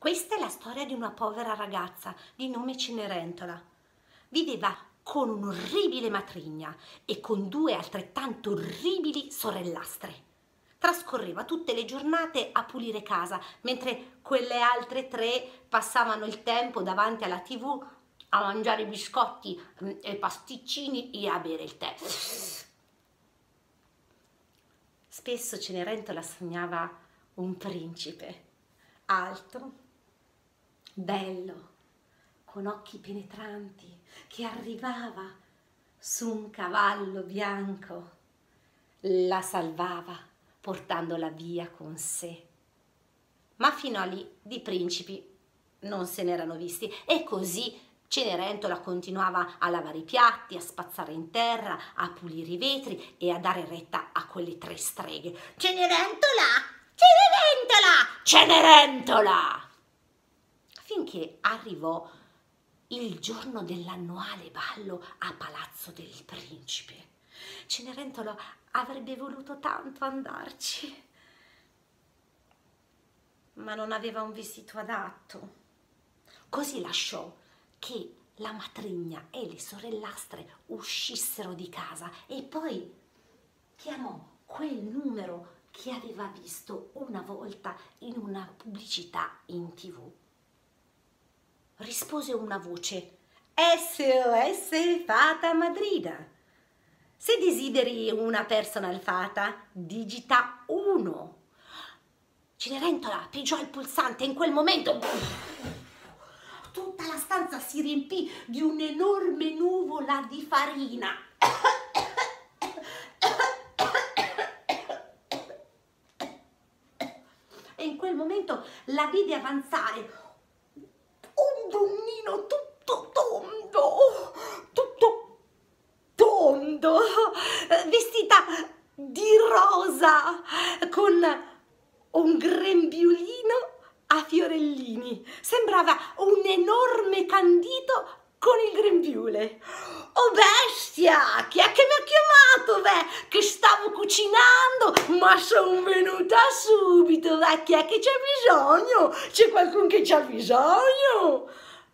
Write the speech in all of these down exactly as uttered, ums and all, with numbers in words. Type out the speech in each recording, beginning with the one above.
Questa è la storia di una povera ragazza di nome Cenerentola. Viveva con un'orribile matrigna e con due altrettanto orribili sorellastre. Trascorreva tutte le giornate a pulire casa, mentre quelle altre tre passavano il tempo davanti alla tivù a mangiare biscotti e pasticcini e a bere il tè. Spesso Cenerentola sognava un principe alto, bello, con occhi penetranti, che arrivava su un cavallo bianco, la salvava portandola via con sé. Ma fino a lì di principi non se n'erano visti e così Cenerentola continuava a lavare i piatti, a spazzare in terra, a pulire i vetri e a dare retta a quelle tre streghe. Cenerentola! Cenerentola! Cenerentola! Finché arrivò il giorno dell'annuale ballo a Palazzo del Principe. Cenerentola avrebbe voluto tanto andarci, ma non aveva un vestito adatto. Così lasciò che la matrigna e le sorellastre uscissero di casa e poi chiamò quel numero che aveva visto una volta in una pubblicità in tivù. Rispose una voce: S O S Fata Madrina. Se desideri una personal fata, digita uno. Cenerentola pigiò il pulsante e in quel momento tutta la stanza si riempì di un'enorme nuvola di farina. E in quel momento la vide avanzare un donnino tutto tondo, tutto tondo, vestita di rosa, con un grembiulino a fiorellini. Sembrava un enorme candito con il grembiule. Oh bestia, chi è che mi ha chiamato? Beh, che stavo cucinando, ma sono venuta subito. Beh, chi è che c'è bisogno? C'è qualcuno che c'ha bisogno?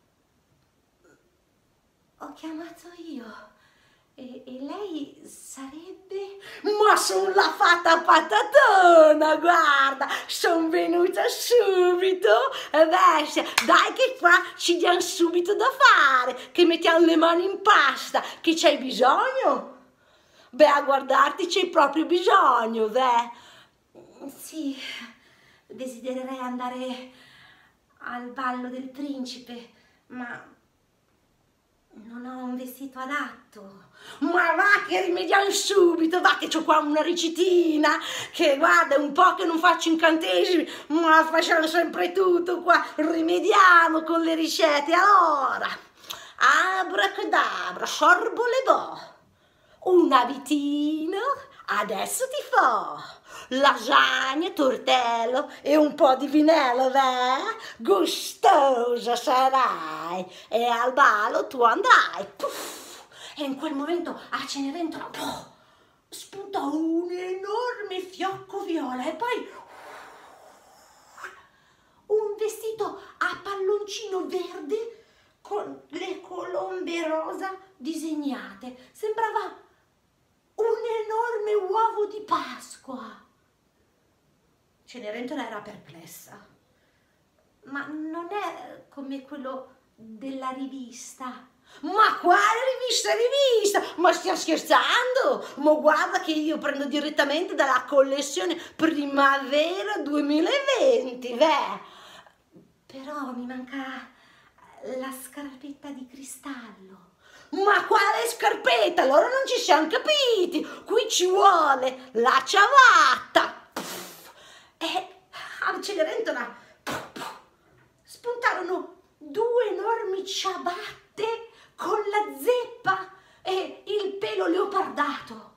Ho chiamato io. E, e lei sarebbe? Ma sono la fata patatona, guarda, sono venuta subito. E beh, dai che qua ci diamo subito da fare, che mettiamo le mani in pasta, che c'hai bisogno? Beh, a guardarti c'hai proprio bisogno, beh. Sì, desidererei andare al ballo del principe, ma non ho un vestito adatto. Ma va che rimediamo subito, va che c'ho qua una ricitina, che guarda è un po' che non faccio incantesimi, ma facciamo sempre tutto qua, rimediamo con le ricette. Allora, abracadabra, sorbolebò, un abitino, adesso ti fo lasagna, tortello e un po' di vinello, beh? Gustosa sarai e al ballo tu andrai. Puff. E in quel momento a Cenerentola puff, spuntò un enorme fiocco viola e poi un vestito a palloncino verde con le colombe rosa disegnate. Sembrava un enorme uovo di Pasqua. Cenerentola era perplessa, ma non è come quello della rivista. Ma quale rivista, rivista? Ma stiamo scherzando? Ma guarda che io prendo direttamente dalla collezione Primavera duemilaventi, beh. Però mi manca la scarpetta di cristallo. Ma quale scarpetta? Allora non ci siamo capiti. Qui ci vuole la ciabatta. E a Cenerentola spuntarono due enormi ciabatte con la zeppa e il pelo leopardato.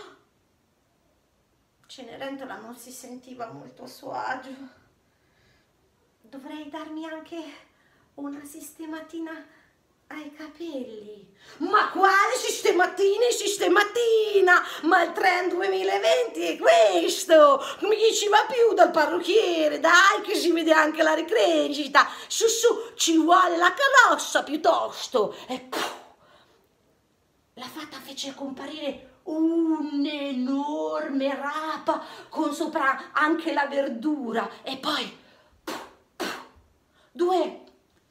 Cenerentola non si sentiva molto a suo agio. Dovrei darmi anche una sistematina Hai capelli. Ma quale sistematina e sistematina? Ma il trend duemilaventi è questo! Non mi ci va più dal parrucchiere, dai, che si vede anche la ricrescita. Su su, ci vuole la carrozza piuttosto. E puh, la fata fece comparire un'enorme rapa con sopra anche la verdura e poi puh, puh, due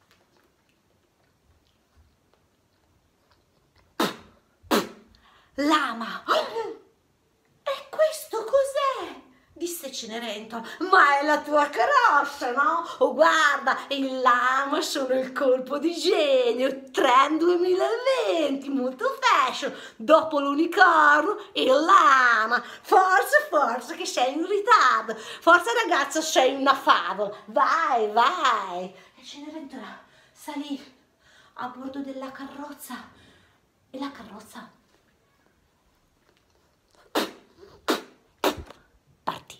lama. E questo cos'è? Disse Cenerentola. Ma è la tua carrozza, no? Oh, guarda, il lama sono il colpo di genio, trend duemilaventi, molto fashion. Dopo l'unicorno, il lama. Forza, forza, che sei in ritardo. Forza, ragazza, sei una favola. Vai, vai. E Cenerentola salì a bordo della carrozza e la carrozza partì.